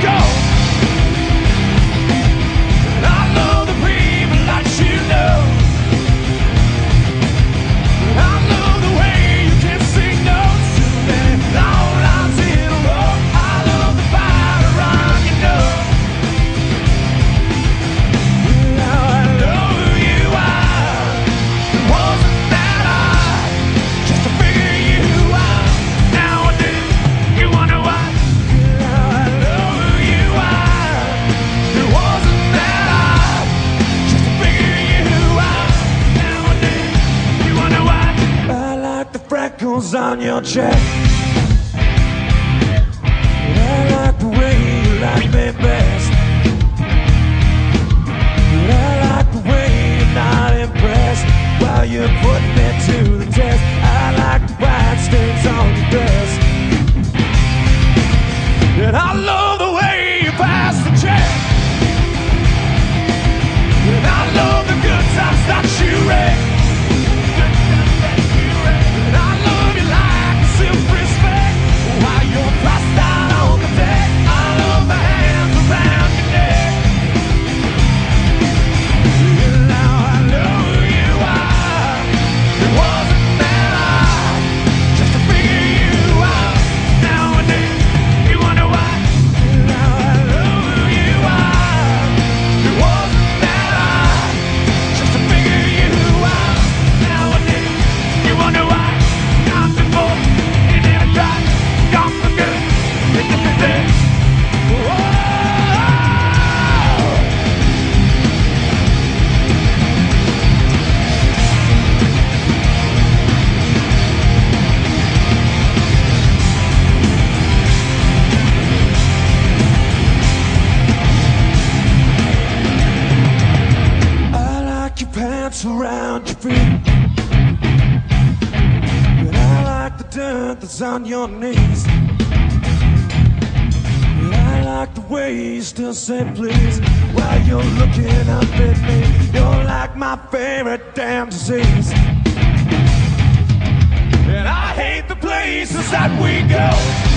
go. And I love the people that you know. And I love the way you can sing notes to me. Long lines in a row. I love the fight around your nose. Now I know who you are. It wasn't that hard just to figure you out. Now I do. You wonder why? Now I know who you are. It wasn't that hard just to figure you out. Now I do. You wonder why? I like the freckles on your cheek. I like the way you like me best. I like the way you're not impressed while you're putting me to the test. I like the white stains on your dress. And I love the way you pass the check. And I love the good times that you wreck. And I love you like a self-respect while you're passed out on the deck. I love the hands around your neck. And now I know who you are. It wasn't that hard just to figure you out. Now I do. You wonder why? Now I know who you are. It wasn't that hard just to figure you out. Now I do. You wonder why? Not before you never tried. Gone for good. It's a good thing. Whoa. I like your pants around your feet. And I like the dirt that's on your knees. And I like the way you still say please while you're looking up at me. You're like my favorite damn disease. And I hate the places that we go.